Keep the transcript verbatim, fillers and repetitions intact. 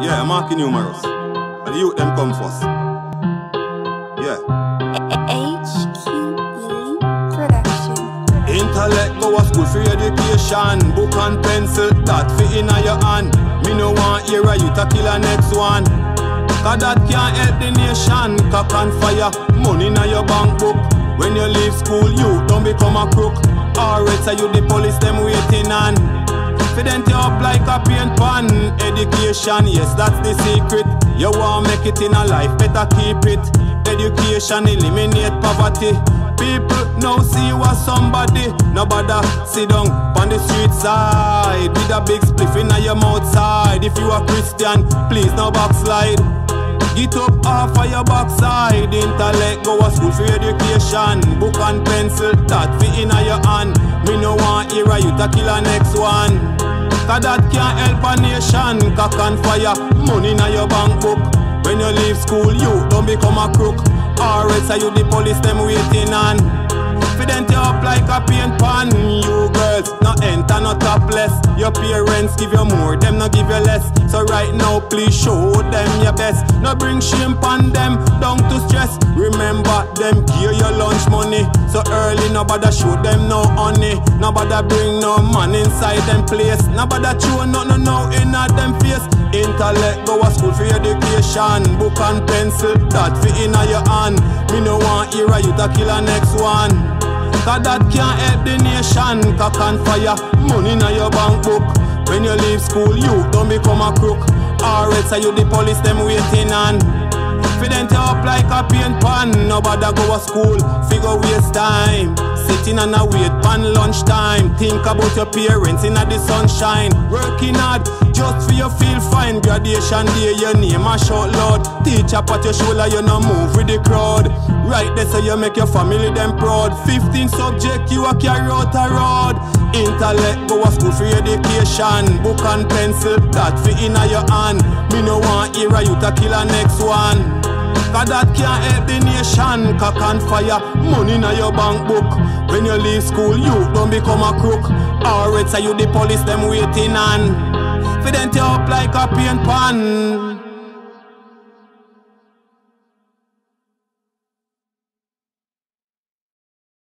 Yeah, Markie numerous. And the youth them come first. Yeah. H Q E Production. Intellect go a school for education. Book and pencil that fit in your hand. Me no want hear a youth a kill a next one. Cause that can't help the nation. Cock and fire, money in your bank book. When you leave school, you don't become a crook. Alright, so you the police them waiting on. For them to up like a paint pan. Education, yes, that's the secret. You want make it in a life, better keep it. Education eliminate poverty. People now see you as somebody. Nobody sit down on the street side with a big spliff in your mouth side. If you are Christian, please no backslide. Get up off of your backside. Intellect go a school for education. Book and pencil that fit in your hand. Me no want hear a youth a kill a next one. Cause that can't help a nation. Cock and fire, money in your bank book. When you leave school, you don't become a crook. Alright, so you the police them waiting on. For them to up like a paint pan. You girls, no enter, no topless. Your parents give you more, them no give you less. So right now, please show them your best. No bring shame on them, down to stress. Remember them give your lunch money. So early, nobody show them no honey. Nobody bring no man inside them place. Nobody show no no no in a them face. Intellect go a school for education. Book and pencil that fit in your hand. Me no want hear a youth a kill a next one. Cause that can't help the nation. Cock and fire, money in your bank book. When you leave school, you don't become a crook. Alright, so you the police them waiting on. For them to up like a paint pan. Nobody go to school, figure waste time. Sitting and a wait pan lunchtime. Think about your parents in the sunshine. Working hard, just for you feel fine. Graduation day, your name a shout loud. Teacher pat your shoulder, you no move with the crowd. Right there so you make your family them proud. Fifteen subject you a carry out a road. Intellect go a school for education. Book and pencil that fit in your hand. Me no want hear a youth a kill a next one. Cause that can't help the nation. Cock and fire, money in your bank book. When you leave school, you don't become a crook. Alright, so you the police them waiting on. For them to up like a paint pan.